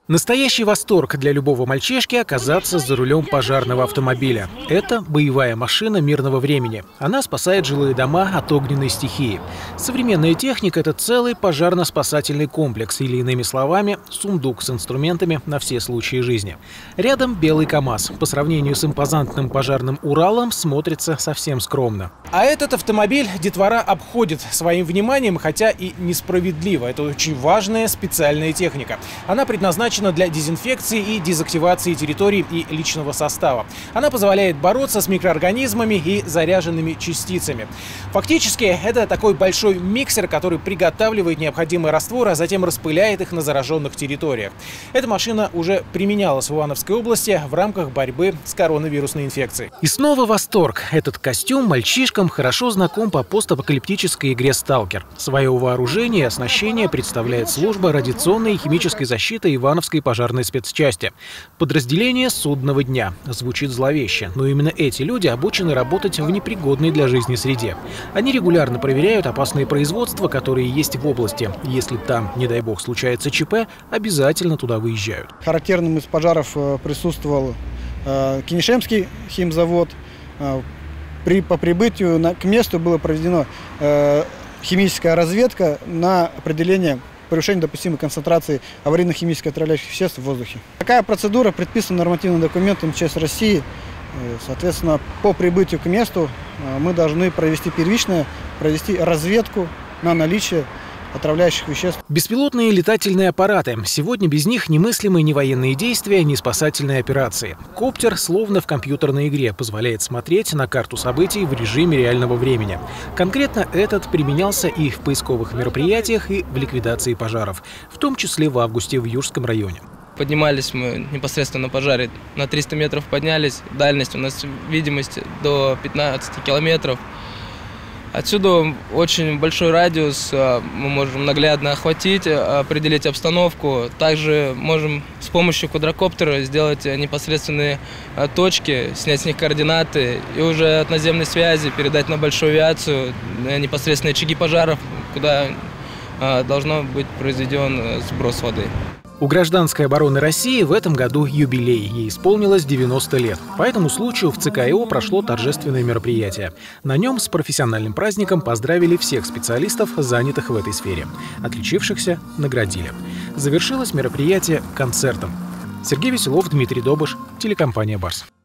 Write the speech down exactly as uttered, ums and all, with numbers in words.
Настоящий восторг для любого мальчишки оказаться за рулем пожарного автомобиля. Это боевая машина мирного времени. Она спасает жилые дома от огненной стихии. Современная техника – это целый пожарно-спасательный комплекс, или, иными словами, сундук с инструментами на все случаи жизни. Рядом белый КАМАЗ. По сравнению с импозантным пожарным Уралом смотрится совсем скромно. А этот автомобиль детвора обходит своим вниманием, хотя и несправедливо. Это очень важная специальная техника. Она предназначена для дезинфекции и дезактивации территорий и личного состава. Она позволяет бороться с микроорганизмами и заряженными частицами. Фактически, это такой большой миксер, который приготавливает необходимые растворы, а затем распыляет их на зараженных территориях. Эта машина уже применялась в Ивановской области в рамках борьбы с коронавирусной инфекцией. И снова восторг. Этот костюм мальчишкам хорошо знаком по постапокалиптической игре «Сталкер». Свое вооружение и оснащение представляет служба радиационной и химической защиты Ивановской пожарной спецчасти. Подразделение судного дня. Звучит зловеще, но именно эти люди обучены работать в непригодной для жизни среде. Они регулярно проверяют опасные производства, которые есть в области. Если там, не дай бог, случается ЧП, обязательно туда выезжают. Характерным из пожаров присутствовал Кинешемский химзавод. При, по прибытию на, к месту была проведена химическая разведка на определение превышение допустимой концентрации аварийных химических отравляющих веществ в воздухе. Такая процедура предписана нормативным документом ЧС России. Соответственно, по прибытию к месту мы должны провести первичное, провести разведку на наличие отравляющих веществ. Беспилотные летательные аппараты. Сегодня без них немыслимы ни военные действия, ни спасательные операции. Коптер, словно в компьютерной игре, позволяет смотреть на карту событий в режиме реального времени. Конкретно этот применялся и в поисковых мероприятиях, и в ликвидации пожаров, в том числе в августе в Южском районе. Поднимались мы непосредственно на пожаре, на триста метров поднялись, дальность у нас видимость до пятнадцати километров. Отсюда очень большой радиус, мы можем наглядно охватить, определить обстановку. Также можем с помощью квадрокоптера сделать непосредственные точки, снять с них координаты и уже от наземной связи передать на большую авиацию непосредственно очаги пожаров, куда должно быть произведен сброс воды. У гражданской обороны России в этом году юбилей. Ей исполнилось девяносто лет. По этому случаю в ЦК ИО прошло торжественное мероприятие. На нем с профессиональным праздником поздравили всех специалистов, занятых в этой сфере. Отличившихся наградили. Завершилось мероприятие концертом. Сергей Веселов, Дмитрий Добыш, телекомпания «Барс».